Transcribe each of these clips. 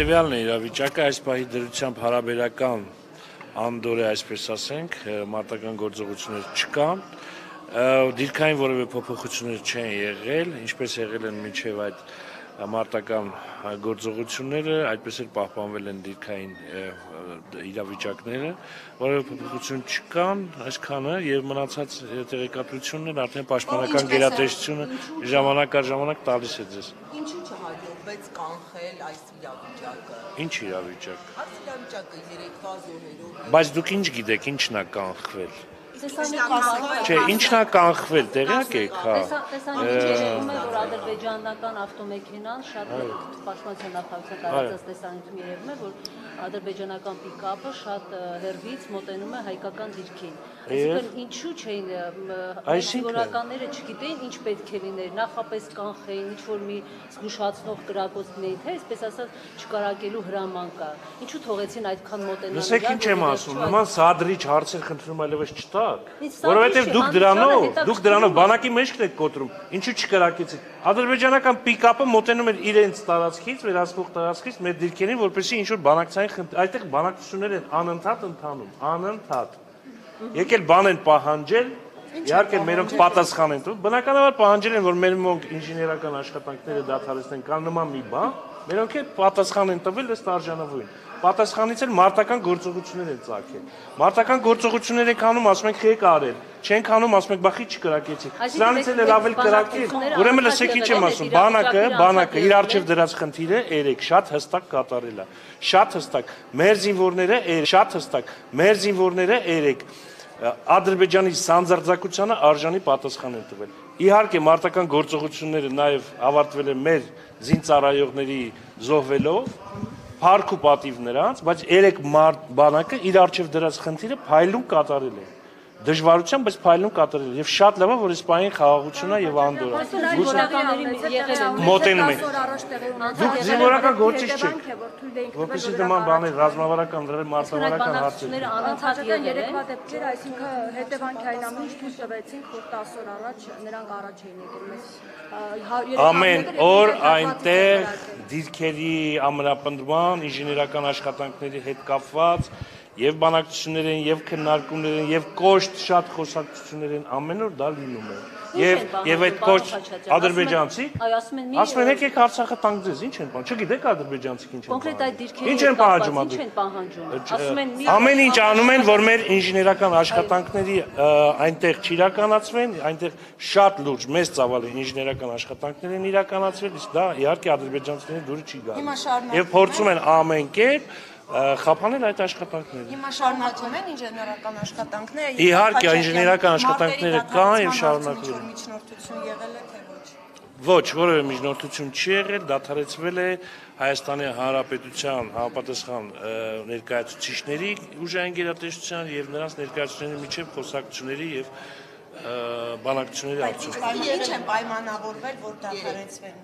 հետևյալն է իրավիճակը, այս պահի դրությամբ հարաբերական անդոր է, այսպես ասենք, մարտական գործողություններ չկան, դիրքային որևէ փոփոխություններ չեն եղել, ինչպես եղել են մինչև այդ մարտական գործողությունները, այդպես էլ պահպանվել են դիրքային իրավիճակները, որևէ փոփոխություն չկան, այսքանը եւ մնացած տեղեկատվությունները արդեն պաշտպանական գերատեսչությունը ժամանակ առ ժամանակ տալիս է ձեզ։ Ինչու չհաջողվեց կանխել այս իրավիճակը։ Ինչ իրավիճակ։ Այս իրավիճակը երեկվա զորերով։ Բայց դուք ինչ գիտեք, ինչն է կանխվել։ Չէ, ինչն է կանխվել, տեղյակ եք, հա։ Տեսանյութ երևում է, որ ադրբեջանական ավտոմեքենան շատ պաշտպանության նախարարության տարածած տեսանյութում երևում է, որ ադրբեջանական պիկապը շատ հեռվից մոտենում է հայկական դիրքին։ Այսինքն ինչու չէին զինվորականները չգիտեին ինչ պետք է լիներ, նախապես կանխեին, ինչ որ մի զգուշացնող կրակոց լինեին, թե այսպես ասած չկարակելու հրաման կա։ Ինչու թողեցին այդքան մոտենալ։ Լսեք ինչ եմ ասում, նման սադրիչ հարցեր խնդրում այլևս չտակ, որովհետև դուք դրանով բանակի մեջքն եք կոտրում, ինչու չկրակեցիք։ Ադրբեջանական պիկապը մոտենում էր իրենց տարածքից, վերահսկող տարածքից մեր դիրքերին, որպեսզի ինչ որ բանակցային այդտեղ բանակցություններ են անընդհատ ընթանում, անընդհատ։ Եկել բան են պահանջել, իհարկե մերոնք պատասխան են տվել, բնականաբար պահանջել են, որ մեր մոնք ինժեներական աշխատանքները դադարեցնեն կամ նման մի բան, մերոնք էլ պատասխան են տվել ըստ արժանավորին։ Պատասխանից էլ մարտական գործողություններ են ծագել։ Մարտական գործողություններ եք անում, ասում ենք եք արել, չենք անում, ասում ենք բախի չկրակեցիք։ Սրանից էլ ավել կրակել։ Ուրեմն լսեք ինչ եմ ասում, բանակը իր արժև դրած խնդիրը երեք շատ հստակ կատարել է։ Շատ հստակ։ Մեր զինվորները երեք Ադրբեջանի սանձարձակությանը արժանի պատասխան են տվել։ Իհարկե մարտական գործողությունները նաև ավարտվել են մեր զինծառայողների զոհվելով, փառք ու պատիվ նրանց, բայց երեք բանակը իր արժև դրած խնդիրը փայլուն կատարել է։ Դժվարությամբ, բայց փայլուն կատարել եւ շատ լավ է, որ այս պահին խաղաղությունն է եւ անդորը։ Մոտենում են։ Դուք զինվորական գործիչ չեք, որպեսզի նման բաներ ռազմավարական, մարտավարական հարցեր։ Անընդհատ երեկվա դեպքեր, այսինքն հետևանքային ամեն ինչ ցույց տվեցինք, որ 10 օր առաջ նրանք առաջ էին եկել մեզ։ Ամեն օր այնտեղ դիրքերի ամրապնդման, ինժեներական աշխատանքների հետ կապված եւ բանակցություններ են, եւ քննարկումներ են, եւ կոշտ շատ խոսակցություններ են, ամեն օր դա լինում է։ Եվ այդ կոշտ ադրբեջանցի, ասում են եկեք Արցախը տանք ձեզ, ինչ են բան, չգիտեք ադրբեջանցիք ինչ են։ Կոնկրետ այդ դիրքերի ինչ են պահանջում, ինչ են պահանջում։ Ասում են ամեն ինչ անում են, որ մեր ինժեներական աշխատանքների այնտեղ չիրականացվեն, այնտեղ շատ լուրջ մեծ ծավալի ինժեներական աշխատանքներ են իրականացվել, իսկ դա իհարկե ադրբեջանցիների դուրս չի գալու։ Եվ փորձում են ամեն կերպ խափանել այդ աշխատանքները։ Հիմա շարունակում են ինժեներական աշխատանքները։ Իհարկե ինժեներական աշխատանքները կան եւ շարունակվում են։ Միջնորդություն եղել է թե ոչ։ Ոչ, որևէ միջնորդություն չի եղել, դադարեցվել է Հայաստանի Հանրապետության համապատասխան ներկայացուցիչների ուժային գերատեսչության եւ նրանց ներկայացուցիչների միջև խոսակցությունների եւ բանակցությունների արդյունքում։ Ինչ են պայմանավորվել, որ դադարեցվեն։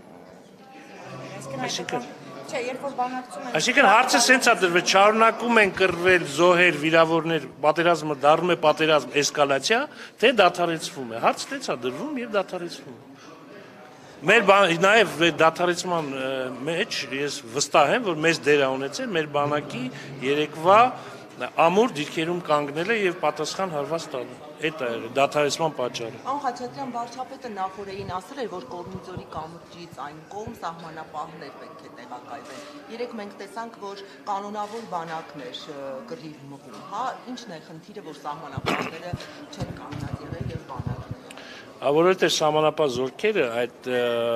Այսինքն Չէ, երբ որ բանակցում են։ Այսինքն հարցը սենց է դրվել, շարունակում են կռվել, զոհեր, վիրավորներ, պատերազմը դառնում է պատերազմ, էսկալացիա, թե դադարեցվում է։ Հարցը տենց է դրվում եւ դադարեցվում է։ Մեր նաեւ դադարեցման մեջ ես վստահ եմ, որ մեծ դեր է ունեցել մեր բանակի երեկվա ամուր դիրքերում կանգնելը եւ պատասխան հարված տալը։ Այդ է եղել դադարեցման պատճառը։ Անխաչատրյան վարչապետը նախորդին ասել էր, որ Կորնիձորի կամրջից այն կողմ սահմանապահներ պետք է տեղակայվեն։ Երեք մենք տեսանք, որ կանոնավոր բանակներ կռիվ մղում, հա, ինչն է խնդիրը, որ սահմանապահները չեն կանգնած եղել եւ բանակները։ Որովհետեւ սահմանապահ զորքերը այդ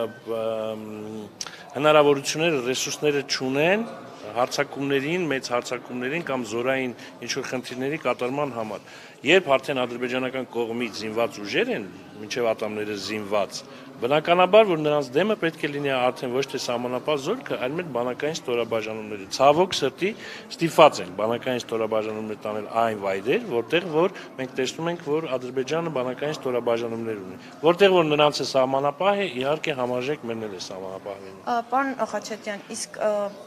հնարավորությունները, ռեսուրսները չունեն հարցակումներին, մեծ հարցակումներին կամ զորային ինչ-որ խնդիրների կատարման համար։ Երբ արդեն ադրբեջանական կողմից զինված ուժեր են, մինչև ատամները զինված, բնականաբար, որ նրանց դեմը պետք է լինի արդեն ոչ թե սահմանապահ զորքը, այլ մեր բանակային ստորաբաժանումները։ Ցավոք սրտի ստիպված են բանակային ստորաբաժանումներ տանել այն վայրեր, որտեղ որ մենք տեսնում ենք, որ Ադրբեջանը բանակային ստորաբաժանումներ ունի։ Որտեղ որ նրանց է սահմանապահ է, իհարկե համարժեք մերն էլ է սահմանապահ լինում։ Պարոն Խաչատրյան, իսկ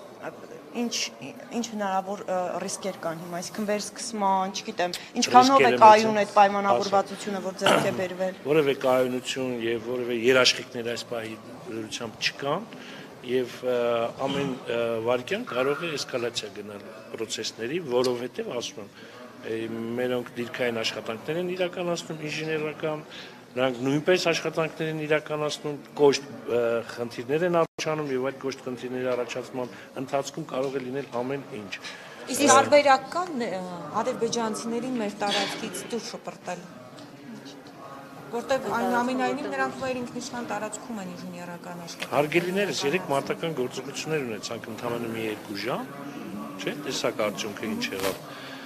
ինչ հնարավոր ռիսկեր կան հիմա, այսինքն վերսկսման, չգիտեմ, ինչքանով է կայուն այդ պայմանավորվածությունը, որ ձեռք է բերվել։ Որևէ կայունություն եւ որևէ երաշխիքներ այս պահի դրությամբ չկան եւ ամեն վարքյան կարող է էսկալացիա գնալ process-ների, որովհետեւ ասում եմ, մերոնք դիրքային աշխատանքներ են իրականացնում ինժեներական, նրանք նույնպես աշխատանքներ են իրականացնում, կոշտ խնդիրներ են առաջանում եւ այդ կոշտ խնդիրների առաջացման ընթացքում կարող է լինել ամեն ինչ։ Իսկ տարբերակ կան ադրբեջանցիներին մեր տարածքից դուրս շպրտել, որտեղ այնուամենայնիվ նրանք մեր ինքնիշխան տարածքում են ինժեներական աշխատանք։ Հարգելիներս 3 մարտական գործողություններ ունեցանք ընդամենը մի 2 ժամ, չէ՞, տեսակ արդյունքը ինչ եղավ։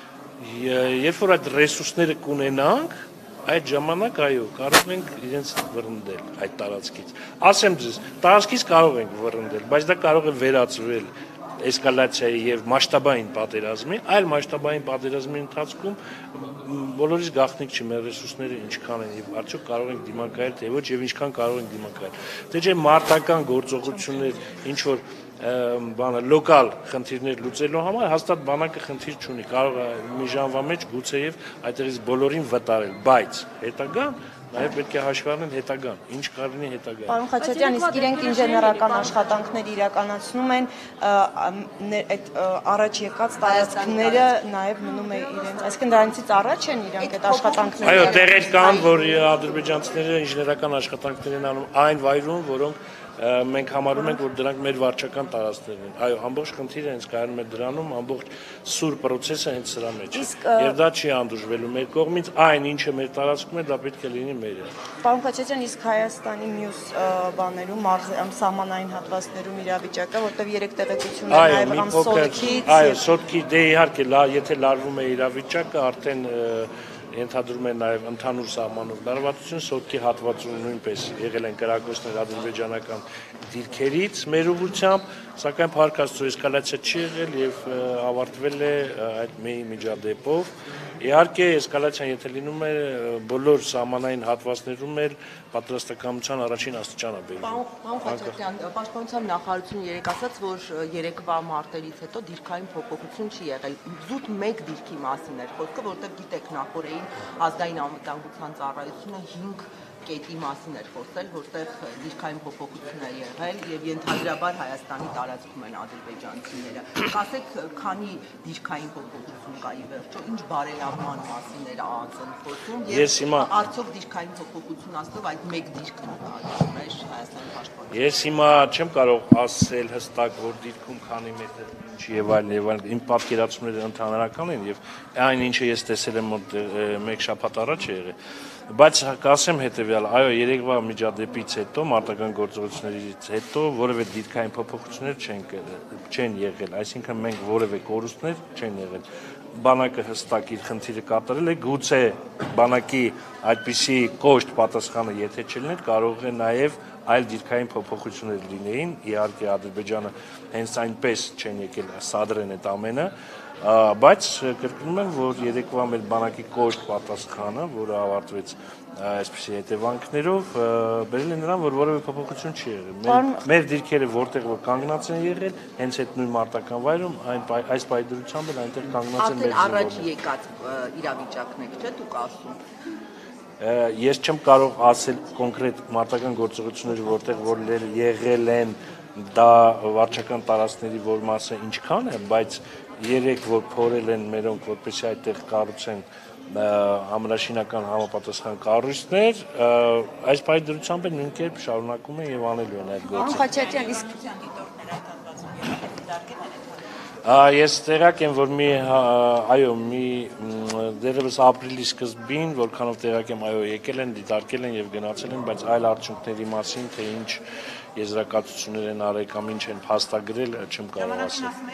Երբ որ այդ ռեսուրսները կունենանք, այդ ժամանակ այո, կարող ենք իրենց վռնդել այդ տարածքից։ Ասեմ ձեզ, տարածքից կարող ենք վռնդել, բայց դա կարող է վերածվել էսկալացիայի եւ մասշտաբային պատերազմի, այլ մասշտաբային պատերազմի ընթացքում բոլորիս գաղտնիք չի մեր ռեսուրսները ինչքան են եւ արդյոք կարող ենք դիմակայել թե ոչ եւ ինչքան կարող ենք դիմակայել։ Դե չէ մարտական գործողություններ, ինչ որ բանը լոկալ խնդիրներ լուծելու համար հաստատ բանակը խնդիր չունի, կարող է մի ժամվա մեջ գուցեև այդտեղից բոլորին վտարել, բայց հետագան նաև պետք է հաշվի առնել հետագան, ինչ կլինի հետագայում։ Պարոն Խաչատրյան, իսկ իրենք ինժեներական աշխատանքներ իրականացնում են, այդ առաջ եկած տարածքները նաև մնում է իրենց, այսինքն դրանից առաջ են իրենք այդ աշխատանքները։ Այո, տեղեր կան, որ ադրբեջանցիները ինժեներական աշխատանքներ են անում այն վայրում, որոնք մենք համարում ենք, որ դրանք մեր վարչական տարածքներն են։ Այո, ամբողջ խնդիրը հենց կայանում է դրանում, ամբողջ սուր process-ը հենց սրա մեջ է։ Եվ դա չի անդուրժվելու մեր կողմից, այն ինչը մեր տարածքում է, դա պետք է լինի մերը։ Պարոն Խաչատրյան, իսկ Հայաստանի մյուս բաներում, սահմանային հատվածներում իրավիճակը, որտեղ 3 տեղեկություններ նաև եղան Սոտքից։ Այո, Սոտքի դե իհարկե, եթե լարվում է իրավիճակը, արդեն ենթադրում են նաև ընդհանուր սահմանով լարվածություն, Սոտքի հատվածում նույնպես եղել են կրակոցներ ադրբեջանական դիրքերից մեր ուղղությամբ, սակայն փառք Աստծո էսկալացիա չի եղել եւ ավարտվել է այդ մի միջադեպով։ Իհարկե էսկալացիան եթե լինում է բոլոր սահմանային հատվածներում էլ պատրաստակամության առաջին աստիճան է բերում։ Պարոն Խաչատրյան, Պաշտպանության նախարարությունը երեկ ասաց, որ երեկվա մարտերից հետո դիրքային փոփոխություն չի եղել։ Զուտ մեկ դիրքի մասին էր խոսքը, որտեղ գիտեք նախորդին ազգային անվտանգության ծառայությունը 5 կետի մասին էր խոսել, որտեղ դիրքային փոփոխություն է եղել եւ ենթադրաբար Հայաստանի տարածքում են ադրբեջանցիները։ Ասեք, քանի դիրքային փոփոխություն կա ի վերջո, ինչ բարելավման մասին էր ԱԱԾ-ն խոսում եւ արդյոք դիրքային փոփոխություն ասելով այդ մեկ դիրքն է մեր Հայաստանի պաշտպանության։ Ես հիմա չեմ կարող ասել հստակ, որ դիրքում քանի մետր ինչ եւ այլն, իմ պատկերացումները ընդհանրական են եւ այն ինչը ես տեսել եմ մեկ շաբաթ առաջ է եղել, բայց կասեմ հետեւյալ, այո, երեկվա միջադեպից հետո, մարտական գործողություններից հետո որևէ դիրքային փոփոխություններ չեն եղել, այսինքն մենք որևէ կորուստներ չեն եղել։ Բանակը հստակ իր խնդիրը կատարել է, գուցե բանակի այդպիսի կոշտ պատասխանը եթե չլիներ, կարող է նաև այլ դիրքային փոփոխություններ լինեին, իհարկե Ադրբեջանը հենց այնպես չեն եկել սադրեն այդ ամենը, բայց կրկնում եմ, որ երեկվա մեր բանակի կոշտ պատասխանը, որը ավարտվեց այսպիսի հետևանքներով, բերել է նրան, որ որևէ փոփոխություն չի եղել։ Մեր դիրքերը որտեղ որ կանգնած են եղել, հենց այդ նույն մարտական վայրում, այս պայդրությամբ էլ այնտեղ կանգնած են մեր զինվորները։ Արդեն առաջ եկած իրավիճակն եք, չէ՞ դուք ասում։ Ես չեմ կարող ասել կոնկրետ մարտական գործողությունները, որտեղ որ եղել են, դա վարչական տարածքների որ մասը ինչքան է, բայց երեք որ փորել են մերոնք, որպեսզի այդտեղ կառուցեն համրաշինական համապատասխան կառույցներ, այս պայդրությամբ նույն կերպ շարունակում են եւ անելու են այդ գործը։ Պարոն Խաչատրյան, իսկ Ես տեղակ եմ, որ դերևս ապրիլի սկզբին, որքանով տեղակ եմ, այո, եկել են, դիտարկել են եւ գնացել են, բայց այլ արդյունքների մասին, թե ինչ եզրակացություններ են արել կամ ինչ են փաստագրել, չեմ կարող ասել։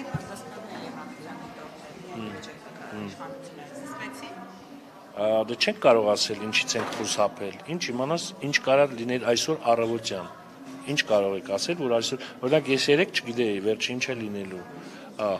Դե չենք կարող ասել ինչից ենք խուսափել, ինչ իմանաս, ինչ կարող լինել այսօր առավոտյան, ինչ կարող եք ասել, որ այսօր, օրինակ ես երեք չգիտեի, վերջը ինչ է լինելու,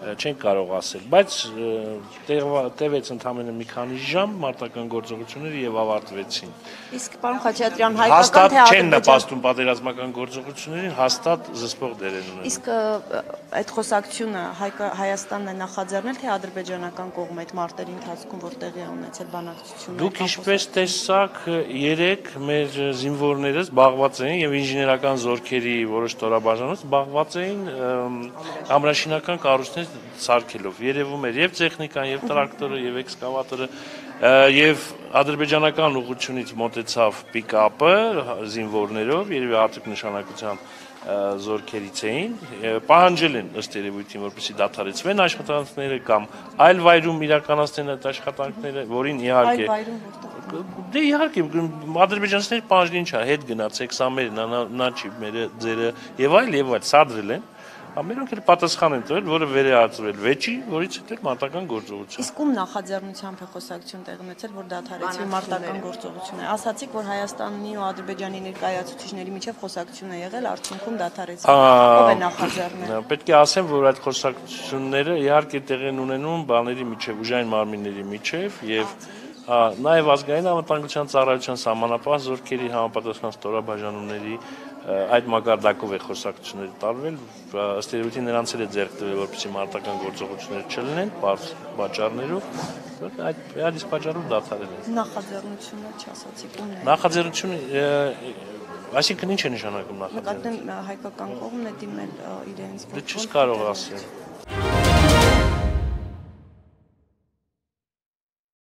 չեն կարող ասել, բայց տևեց ընդամենը մի քանի ժամ մարտական գործողությունները եւ ավարտվեցին։ Իսկ պարոն Խաչատրյան, հայկական Հաստատ թե չեն ադրբեջան նպաստում պատերազմական գործողություններին, հաստատ զսպող դեր են ունենում։ Իսկ այդ խոսակցությունը Հայաստանն է նախաձեռնել թե ադրբեջանական կողմը այդ մարտերի ընթացքում որ տեղի ունեցել բանակցությունը։ Դուք ինչպես տեսաք, երեք մեր զինվորները զբաղված էին եւ ինժեներական զորքերի որոշ ստորաբաժանումից զբաղված էին ամրաշինական կառույցներ սարքելով։ Երևում էր եւ տեխնիկան, եւ տրակտորը, եւ էքսկավատորը, եւ ադրբեջանական ուղղությունից մոտեցավ պիկապը զինվորներով, երևի արդյոք նշանակության զորքերից էին, պահանջել են ըստ երևույթին, որպեսզի դադարեցվեն աշխատանքները կամ այլ վայրում իրականացնեն այդ աշխատանքները, որին իհարկե դե իհարկե ադրբեջանցիները պահանջին չա, հետ գնացեք, սա մերն, նա չի, մերը ձերը եւ այլ սադրել են։ Ամենոնք էլ պատասխան են տվել, որը վերահացվել վեճի, որից հետո մարտական գործողություն։ Իսկ ում նախաձեռնությամբ է խոսակցություն տեղի ունեցել, որ դադարեցվի մարտական գործողությունը։ Ասացիք, որ Հայաստանի ու Ադրբեջանի ներկայացուցիչների միջև խոսակցություն է եղել, արդյունքում դադարեցվի։ Ով է նախաձեռնել։ Պետք է ասեմ, որ այդ խոսակցությունները իհարկե տեղի են ունենում բաների միջև, ուժային մարմինների միջև եւ նաև ազգային անվտանգության ծառայության սահմանապահ զորքերի համապատասխան ստորաբաժանումների այդ մակարդակով է խոսակցությունները տարվել, ըստ երևույթին նրանց էլ է ձեռք տվել, որպեսզի մարտական գործողություններ չլինեն, բարձ պատճառներով, այդ իսկ պատճառով դադարել են։ Նախաձեռնությունը չասացիք ումն է։ Նախաձեռնությունը, այսինքն ինչ է նշանակում նախաձեռնությունը։ Նկատեմ հայկական կողմն է դիմել իրենց։ Դե չես կարող ասել։